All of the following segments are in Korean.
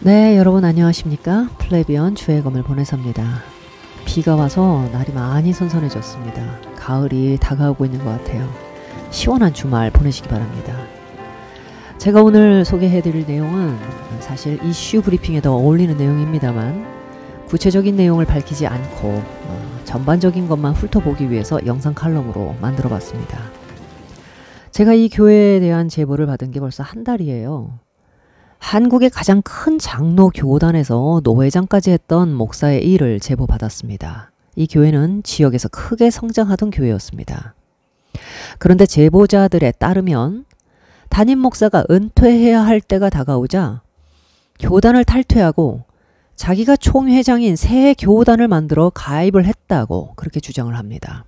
네, 여러분 안녕하십니까? 플래비언 주의 검을 보내섭니다. 비가 와서 날이 많이 선선해졌습니다. 가을이 다가오고 있는 것 같아요. 시원한 주말 보내시기 바랍니다. 제가 오늘 소개해드릴 내용은 사실 이슈 브리핑에 더 어울리는 내용입니다만 구체적인 내용을 밝히지 않고 전반적인 것만 훑어보기 위해서 영상 칼럼으로 만들어 봤습니다. 제가 이 교회에 대한 제보를 받은 게 벌써 한 달이에요. 한국의 가장 큰 장로 교단에서 노회장까지 했던 목사의 일을 제보받았습니다. 이 교회는 지역에서 크게 성장하던 교회였습니다. 그런데 제보자들에 따르면 담임 목사가 은퇴해야 할 때가 다가오자 교단을 탈퇴하고 자기가 총회장인 새 교단을 만들어 가입을 했다고 그렇게 주장을 합니다.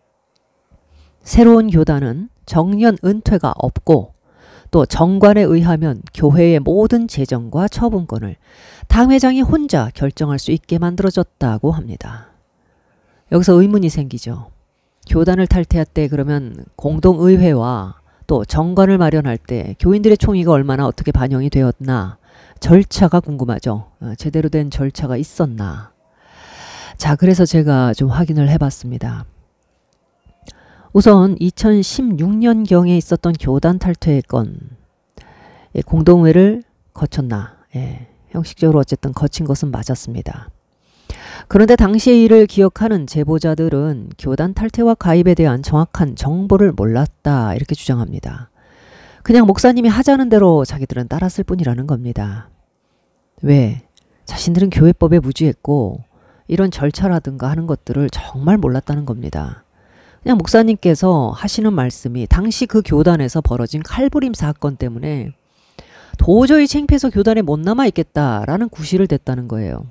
새로운 교단은 정년 은퇴가 없고 또 정관에 의하면 교회의 모든 재정과 처분권을 당회장이 혼자 결정할 수 있게 만들어졌다고 합니다. 여기서 의문이 생기죠. 교단을 탈퇴할 때 그러면 공동의회와 또 정관을 마련할 때 교인들의 총의가 얼마나 어떻게 반영이 되었나, 절차가 궁금하죠. 제대로 된 절차가 있었나. 자, 그래서 제가 좀 확인을 해봤습니다. 우선 2016년경에 있었던 교단 탈퇴의 건, 공동회를 거쳤나. 형식적으로 어쨌든 거친 것은 맞았습니다. 그런데 당시의 일을 기억하는 제보자들은 교단 탈퇴와 가입에 대한 정확한 정보를 몰랐다 이렇게 주장합니다. 그냥 목사님이 하자는 대로 자기들은 따랐을 뿐이라는 겁니다. 왜? 자신들은 교회법에 무지했고 이런 절차라든가 하는 것들을 정말 몰랐다는 겁니다. 그냥 목사님께서 하시는 말씀이 당시 그 교단에서 벌어진 칼부림 사건 때문에 도저히 창피해서 교단에 못 남아 있겠다라는 구실을 댔다는 거예요.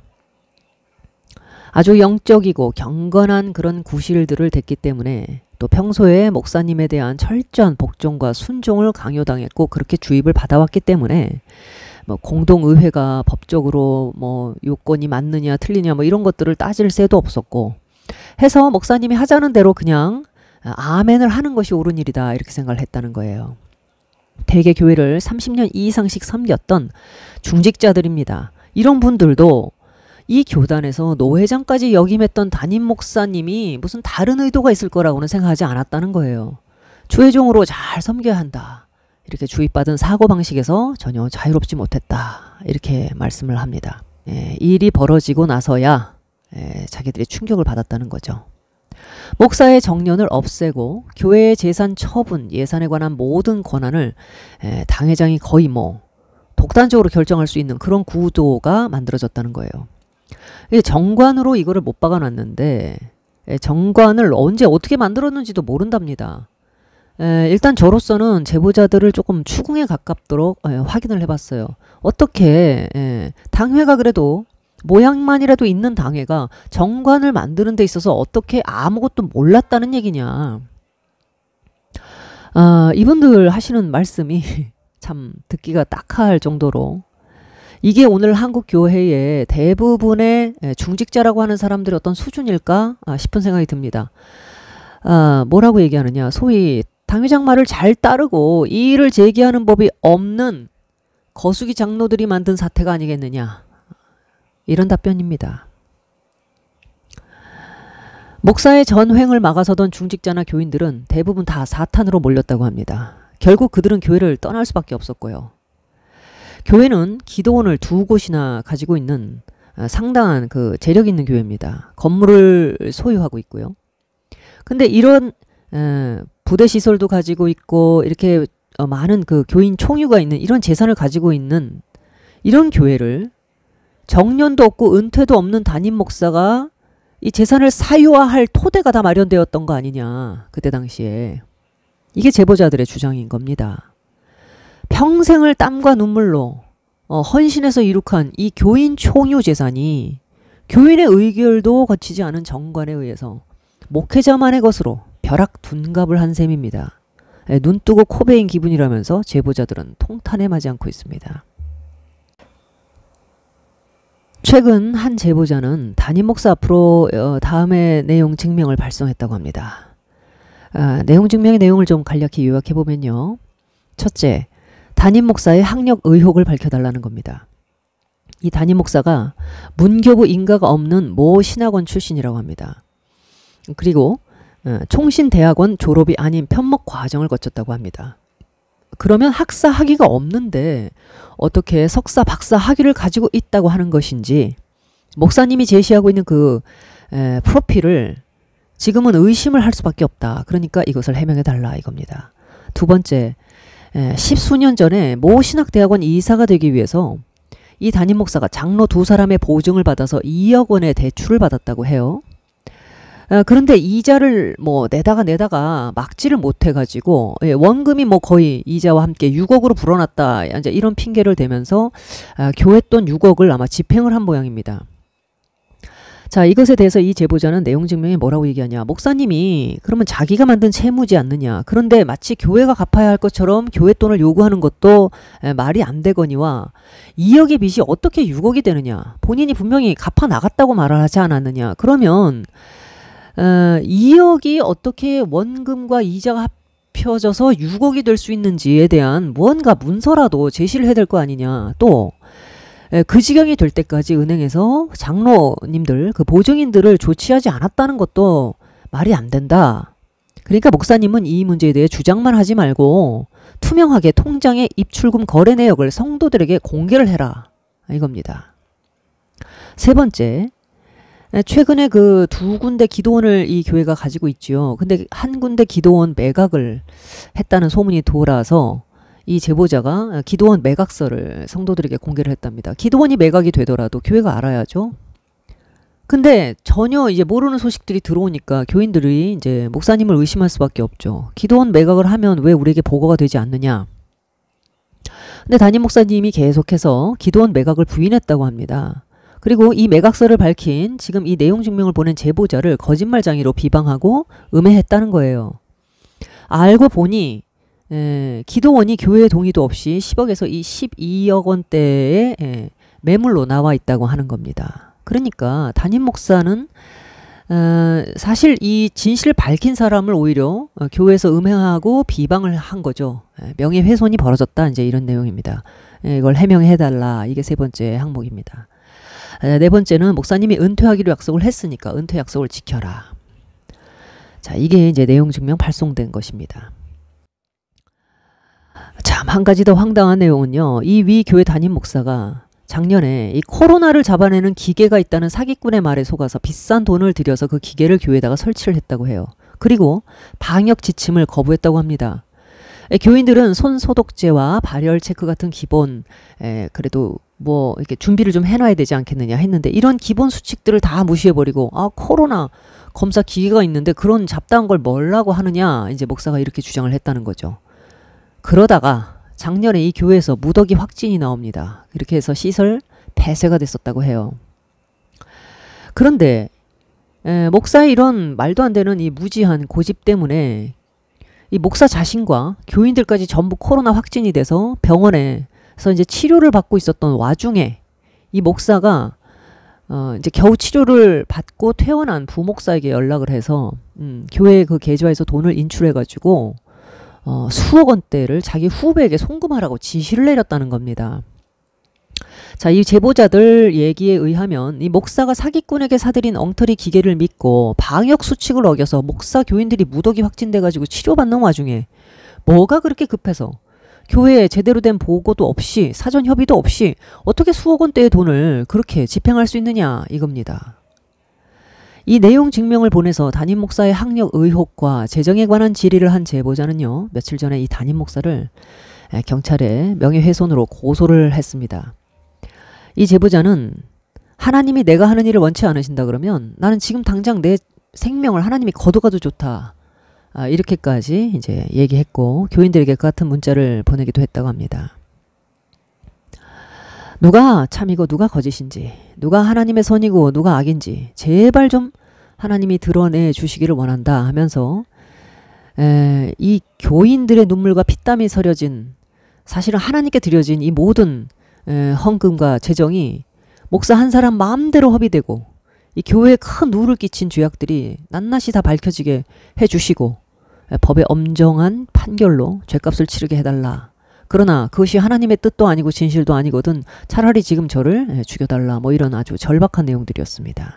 아주 영적이고 경건한 그런 구실들을 댔기 때문에 또 평소에 목사님에 대한 철저한 복종과 순종을 강요당했고 그렇게 주입을 받아왔기 때문에 뭐 공동의회가 법적으로 뭐 요건이 맞느냐 틀리냐 뭐 이런 것들을 따질 새도 없었고 해서 목사님이 하자는 대로 그냥 아멘을 하는 것이 옳은 일이다 이렇게 생각을 했다는 거예요. 대개 교회를 30년 이상씩 섬겼던 중직자들입니다. 이런 분들도 이 교단에서 노회장까지 역임했던 담임 목사님이 무슨 다른 의도가 있을 거라고는 생각하지 않았다는 거예요. 주의종으로 잘 섬겨야 한다. 이렇게 주입받은 사고방식에서 전혀 자유롭지 못했다. 이렇게 말씀을 합니다. 일이 벌어지고 나서야 자기들이 충격을 받았다는 거죠. 목사의 정년을 없애고 교회의 재산 처분, 예산에 관한 모든 권한을 당회장이 거의 뭐 독단적으로 결정할 수 있는 그런 구도가 만들어졌다는 거예요. 정관으로 이거를 못 박아놨는데 정관을 언제 어떻게 만들었는지도 모른답니다. 일단 저로서는 제보자들을 조금 추궁에 가깝도록 확인을 해봤어요. 어떻게 당회가 그래도 모양만이라도 있는 당회가 정관을 만드는 데 있어서 어떻게 아무것도 몰랐다는 얘기냐. 이분들 하시는 말씀이 참 듣기가 딱할 정도로 이게 오늘 한국 교회의 대부분의 중직자라고 하는 사람들의 어떤 수준일까 싶은 생각이 듭니다. 뭐라고 얘기하느냐. 소위 당회장 말을 잘 따르고 이의를 제기하는 법이 없는 거수기 장로들이 만든 사태가 아니겠느냐. 이런 답변입니다. 목사의 전횡을 막아서던 중직자나 교인들은 대부분 다 사탄으로 몰렸다고 합니다. 결국 그들은 교회를 떠날 수밖에 없었고요. 교회는 기도원을 2곳이나 가지고 있는 상당한 그 재력 있는 교회입니다. 건물을 소유하고 있고요. 근데 이런 부대 시설도 가지고 있고 이렇게 많은 그 교인 총유가 있는 이런 재산을 가지고 있는 이런 교회를 정년도 없고 은퇴도 없는 담임 목사가 이 재산을 사유화할 토대가 다 마련되었던 거 아니냐. 그때 당시에. 이게 제보자들의 주장인 겁니다. 평생을 땀과 눈물로 헌신해서 이룩한 이 교인 총유 재산이 교인의 의결도 거치지 않은 정관에 의해서 목회자만의 것으로 벼락 둔갑을 한 셈입니다. 눈 뜨고 코 베인 기분이라면서 제보자들은 통탄에 맞지 않고 있습니다. 최근 한 제보자는 담임 목사 앞으로 다음의 내용 증명을 발송했다고 합니다. 내용 증명의 내용을 좀 간략히 요약해보면요. 첫째, 담임 목사의 학력 의혹을 밝혀달라는 겁니다. 이 담임 목사가 문교부 인가가 없는 모 신학원 출신이라고 합니다. 그리고 총신대학원 졸업이 아닌 편목 과정을 거쳤다고 합니다. 그러면 학사 학위가 없는데 어떻게 석사 박사 학위를 가지고 있다고 하는 것인지 목사님이 제시하고 있는 그 프로필을 지금은 의심을 할 수밖에 없다. 그러니까 이것을 해명해달라 이겁니다. 두 번째, 10수년 전에 모 신학대학원 이사가 되기 위해서 이 담임 목사가 장로 두 사람의 보증을 받아서 2억 원의 대출을 받았다고 해요. 그런데 이자를 뭐 내다가 막지를 못해가지고 원금이 뭐 거의 이자와 함께 6억으로 불어났다. 이제 이런 핑계를 대면서 교회 돈 6억을 아마 집행을 한 모양입니다. 자, 이것에 대해서 이 제보자는 내용 증명에 뭐라고 얘기하냐. 목사님이 그러면 자기가 만든 채무지 않느냐. 그런데 마치 교회가 갚아야 할 것처럼 교회 돈을 요구하는 것도 말이 안 되거니와 2억의 빚이 어떻게 6억이 되느냐. 본인이 분명히 갚아 나갔다고 말을 하지 않았느냐. 그러면 2억이 어떻게 원금과 이자가 합쳐져서 6억이 될 수 있는지에 대한 무언가 문서라도 제시를 해야 될 거 아니냐. 또 그 지경이 될 때까지 은행에서 장로님들, 그 보증인들을 조치하지 않았다는 것도 말이 안 된다. 그러니까 목사님은 이 문제에 대해 주장만 하지 말고 투명하게 통장의 입출금 거래 내역을 성도들에게 공개를 해라. 이겁니다. 세 번째, 최근에 그 두 군데 기도원을 이 교회가 가지고 있지요. 근데 한 군데 기도원 매각을 했다는 소문이 돌아서 이 제보자가 기도원 매각서를 성도들에게 공개를 했답니다. 기도원이 매각이 되더라도 교회가 알아야죠. 근데 전혀 이제 모르는 소식들이 들어오니까 교인들이 이제 목사님을 의심할 수밖에 없죠. 기도원 매각을 하면 왜 우리에게 보고가 되지 않느냐. 근데 담임 목사님이 계속해서 기도원 매각을 부인했다고 합니다. 그리고 이 매각서를 밝힌 지금 이 내용 증명을 보낸 제보자를 거짓말장애로 비방하고 음해했다는 거예요. 알고 보니 기도원이 교회 동의도 없이 10억에서 이 12억 원대의 매물로 나와 있다고 하는 겁니다. 그러니까 담임 목사는 사실 이 진실을 밝힌 사람을 오히려 교회에서 음해하고 비방을 한 거죠. 명예훼손이 벌어졌다. 이제 이런 내용입니다. 이걸 해명해달라. 이게 세 번째 항목입니다. 네 번째는 목사님이 은퇴하기로 약속을 했으니까 은퇴 약속을 지켜라. 자, 이게 이제 내용 증명 발송된 것입니다. 참, 한 가지 더 황당한 내용은요. 이 위 교회 담임 목사가 작년에 이 코로나를 잡아내는 기계가 있다는 사기꾼의 말에 속아서 비싼 돈을 들여서 그 기계를 교회에다가 설치를 했다고 해요. 그리고 방역 지침을 거부했다고 합니다. 교인들은 손 소독제와 발열 체크 같은 기본 그래도 뭐 이렇게 준비를 좀 해놔야 되지 않겠느냐 했는데 이런 기본 수칙들을 다 무시해버리고 코로나 검사 기계가 있는데 그런 잡다한 걸 뭐라고 하느냐 이제 목사가 이렇게 주장을 했다는 거죠. 그러다가 작년에 이 교회에서 무더기 확진이 나옵니다. 이렇게 해서 시설 폐쇄가 됐었다고 해요. 그런데 목사의 이런 말도 안 되는 이 무지한 고집 때문에 이 목사 자신과 교인들까지 전부 코로나 확진이 돼서 병원에서 이제 치료를 받고 있었던 와중에 이 목사가 이제 겨우 치료를 받고 퇴원한 부목사에게 연락을 해서 교회 그 계좌에서 돈을 인출해가지고 수억 원대를 자기 후배에게 송금하라고 지시를 내렸다는 겁니다. 자, 이 제보자들 얘기에 의하면 이 목사가 사기꾼에게 사들인 엉터리 기계를 믿고 방역 수칙을 어겨서 목사 교인들이 무더기 확진돼가지고 치료받는 와중에 뭐가 그렇게 급해서 교회에 제대로 된 보고도 없이 사전 협의도 없이 어떻게 수억 원대의 돈을 그렇게 집행할 수 있느냐 이겁니다. 이 내용 증명을 보내서 담임 목사의 학력 의혹과 재정에 관한 질의를 한 제보자는요. 며칠 전에 이 담임 목사를 경찰에 명예훼손으로 고소를 했습니다. 이 제보자는 하나님이 내가 하는 일을 원치 않으신다 그러면 나는 지금 당장 내 생명을 하나님이 거둬가도 좋다. 이렇게까지 이제 얘기했고 교인들에게 그 같은 문자를 보내기도 했다고 합니다. 누가 참이고 누가 거짓인지, 누가 하나님의 선이고 누가 악인지 제발 좀 하나님이 드러내 주시기를 원한다 하면서 이 교인들의 눈물과 피땀이 서려진 사실은 하나님께 드려진 이 모든 헌금과 재정이 목사 한 사람 마음대로 허비되고 이 교회에 큰 누를 끼친 죄악들이 낱낱이 다 밝혀지게 해주시고 법의 엄정한 판결로 죄값을 치르게 해달라. 그러나 그것이 하나님의 뜻도 아니고 진실도 아니거든 차라리 지금 저를 죽여달라 뭐 이런 아주 절박한 내용들이었습니다.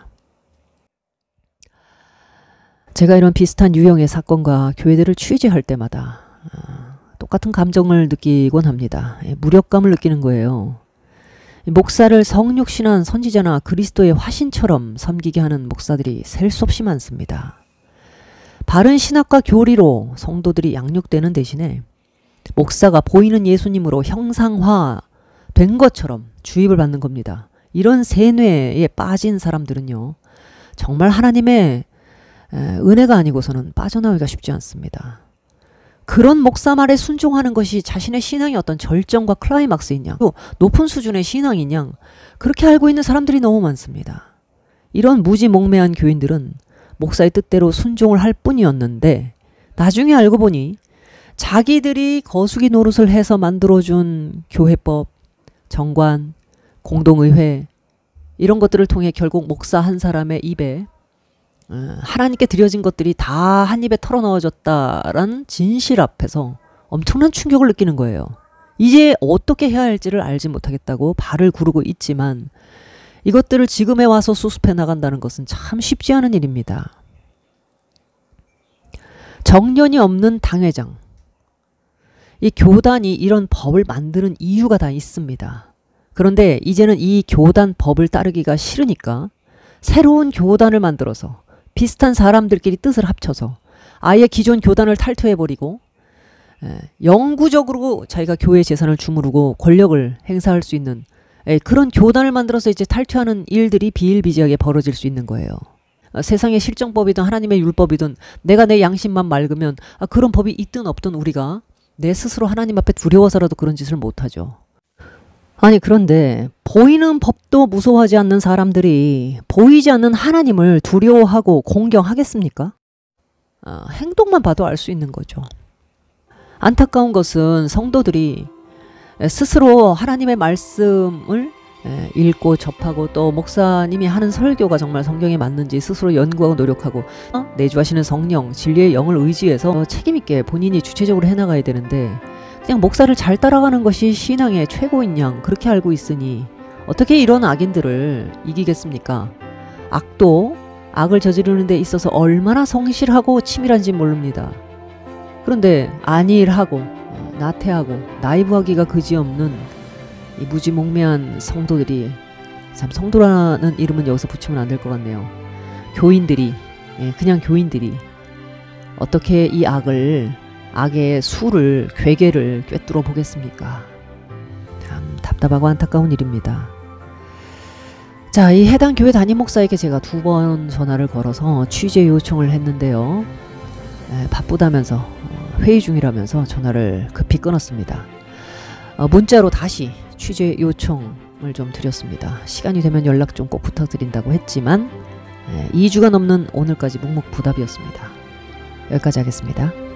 제가 이런 비슷한 유형의 사건과 교회들을 취재할 때마다 똑같은 감정을 느끼곤 합니다. 무력감을 느끼는 거예요. 목사를 성육신한 선지자나 그리스도의 화신처럼 섬기게 하는 목사들이 셀 수 없이 많습니다. 바른 신학과 교리로 성도들이 양육되는 대신에 목사가 보이는 예수님으로 형상화된 것처럼 주입을 받는 겁니다. 이런 세뇌에 빠진 사람들은요. 정말 하나님의 은혜가 아니고서는 빠져나오기가 쉽지 않습니다. 그런 목사 말에 순종하는 것이 자신의 신앙의 어떤 절정과 클라이막스이냐, 또 높은 수준의 신앙이냐, 그렇게 알고 있는 사람들이 너무 많습니다. 이런 무지몽매한 교인들은 목사의 뜻대로 순종을 할 뿐이었는데 나중에 알고 보니 자기들이 거수기 노릇을 해서 만들어준 교회법, 정관, 공동의회 이런 것들을 통해 결국 목사 한 사람의 입에 하나님께 드려진 것들이 다 한 입에 털어넣어졌다라는 진실 앞에서 엄청난 충격을 느끼는 거예요. 이제 어떻게 해야 할지를 알지 못하겠다고 발을 구르고 있지만 이것들을 지금에 와서 수습해 나간다는 것은 참 쉽지 않은 일입니다. 정년이 없는 당회장. 이 교단이 이런 법을 만드는 이유가 다 있습니다. 그런데 이제는 이 교단 법을 따르기가 싫으니까 새로운 교단을 만들어서 비슷한 사람들끼리 뜻을 합쳐서 아예 기존 교단을 탈퇴해버리고 영구적으로 자기가 교회 재산을 주무르고 권력을 행사할 수 있는 그런 교단을 만들어서 이제 탈퇴하는 일들이 비일비재하게 벌어질 수 있는 거예요. 세상의 실정법이든 하나님의 율법이든 내가 내 양심만 맑으면 그런 법이 있든 없든 우리가 내 스스로 하나님 앞에 두려워서라도 그런 짓을 못하죠. 아니 그런데 보이는 법도 무서워하지 않는 사람들이 보이지 않는 하나님을 두려워하고 공경하겠습니까? 행동만 봐도 알 수 있는 거죠. 안타까운 것은 성도들이 스스로 하나님의 말씀을 읽고 접하고 또 목사님이 하는 설교가 정말 성경에 맞는지 스스로 연구하고 노력하고 내주하시는 성령, 진리의 영을 의지해서 책임있게 본인이 주체적으로 해나가야 되는데 그냥 목사를 잘 따라가는 것이 신앙의 최고인 양 그렇게 알고 있으니 어떻게 이런 악인들을 이기겠습니까? 악도 악을 저지르는 데 있어서 얼마나 성실하고 치밀한지 모릅니다. 그런데 안일하고 나태하고 나이브하기가 그지없는 이 무지몽매한 성도들이 참 성도라는 이름은 여기서 붙이면 안 될 것 같네요. 교인들이 그냥 교인들이 어떻게 이 악의 수를 괴계를 꿰뚫어 보겠습니까? 참 답답하고 안타까운 일입니다. 자, 이 해당 교회 담임 목사에게 제가 2번 전화를 걸어서 취재 요청을 했는데요. 바쁘다면서 회의 중이라면서 전화를 급히 끊었습니다. 문자로 다시 취재 요청을 좀 드렸습니다. 시간이 되면 연락 좀 꼭 부탁드린다고 했지만 2주가 넘는 오늘까지 묵묵부답이었습니다. 여기까지 하겠습니다.